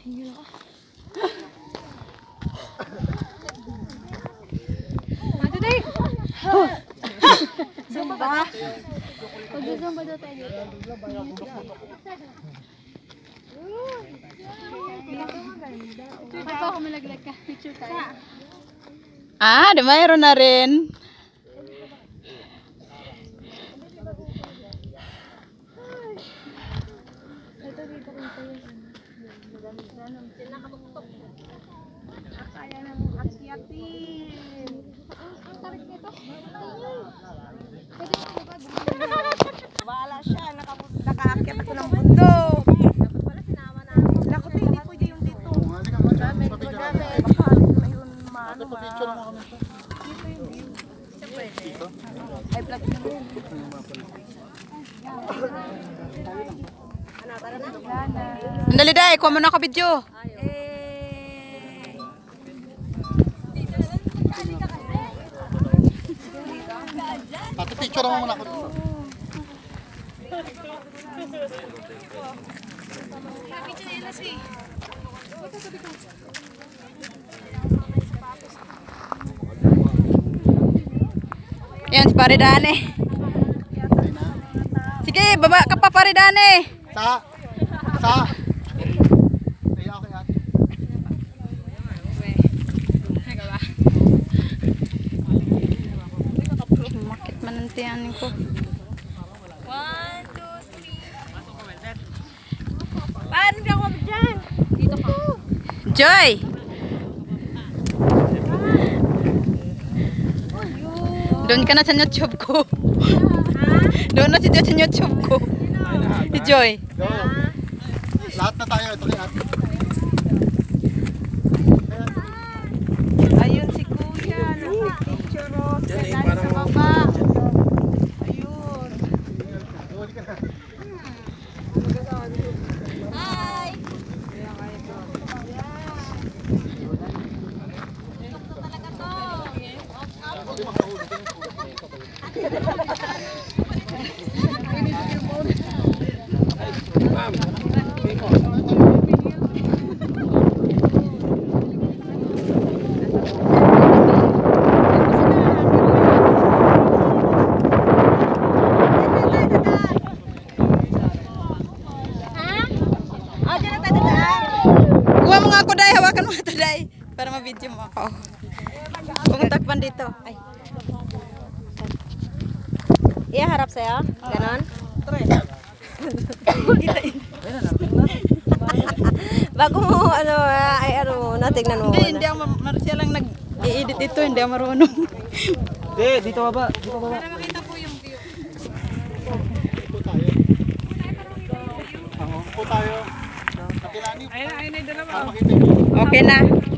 Ate Day! Zumba! Mag-zumba daw tayo dito. Ito ako malaglag ka. Picture tayo. Ah, di mayroon na rin. Ito dito ko tayo. Kaya nang akyatin. Ang tarik nito. Pwede mo ba? Wala siya, nakaakyat ako ng bundok. Wala sinama natin. Naku, hindi pwede yung dito. Magamit. Baka na yun maano ma. Dito yung view. Siya pwede. Ay, vlog na yun. Tara na. Andali day, kuha mo na ako video. Ate, picture mo muna ako. Yan, si Paridane. Sige, baba ka pa Paridane. Sa. Ay, okay ate. Makit man ang tiyanin ko. 1, 2, 3. Paano di ako dyan? Dito ka. Joy! Doon ka na sa YouTube ko. Doon na si Joy sa YouTube ko. Si Joy. Go. Lahat na tayo. Ito kay ate. Ayun si Kuya. Naka-picture o. Diyan sa baba. Ayun. Hi! Ito talaga to. Kuha mo nga ako day, hawakan mo ito day. Para ma-video mo ako. Kung takpan dito. Ay. Iya harap saya, ganon. Bago mo natingnan mo. Hindi ako siya lang nag-i-edit ito, hindi ako marunong. Dito baba. Para makita po yung view. Upo tayo. Kapilani. Ayun na yung dalawa. Para makita yung view. Okay na.